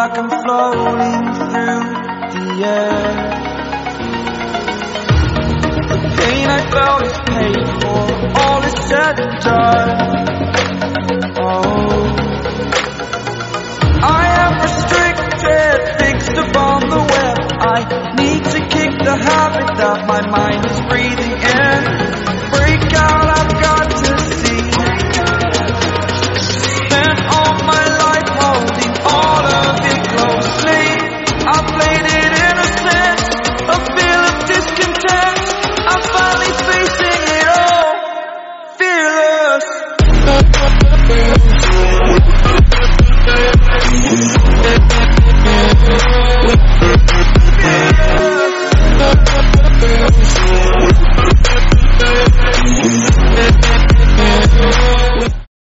like I'm floating through the air. The pain I felt is paid for, all is said and done.